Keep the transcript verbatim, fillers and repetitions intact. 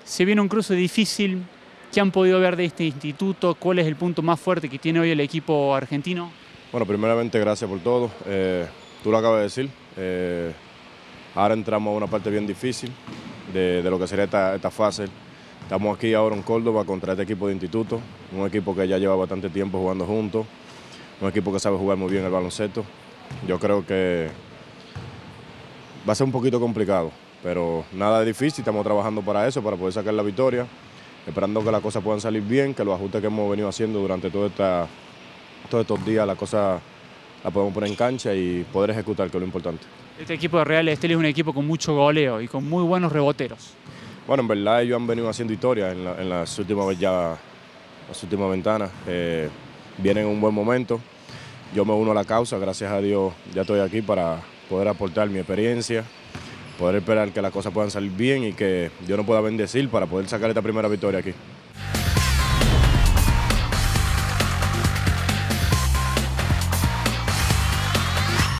Se viene un cruce difícil. ¿Qué han podido ver de este instituto? ¿Cuál es el punto más fuerte que tiene hoy el equipo argentino? Bueno, primeramente gracias por todo. Eh, tú lo acabas de decir. Eh, ahora entramos a una parte bien difícil de, de lo que sería esta, esta fase. Estamos aquí ahora en Córdoba contra este equipo de instituto, un equipo que ya lleva bastante tiempo jugando juntos, un equipo que sabe jugar muy bien el baloncesto. Yo creo que va a ser un poquito complicado, pero nada difícil, estamos trabajando para eso, para poder sacar la victoria, esperando que las cosas puedan salir bien, que los ajustes que hemos venido haciendo durante toda esta, todos estos días, las cosas las podemos poner en cancha y poder ejecutar, que es lo importante. Este equipo de Real Estelí es un equipo con mucho goleo y con muy buenos reboteros. Bueno, en verdad ellos han venido haciendo historia en, la, en las últimas ya, las últimas ventanas. Eh, vienen en un buen momento. Yo me uno a la causa, gracias a Dios ya estoy aquí para poder aportar mi experiencia, poder esperar que las cosas puedan salir bien y que Dios nos pueda bendecir para poder sacar esta primera victoria aquí.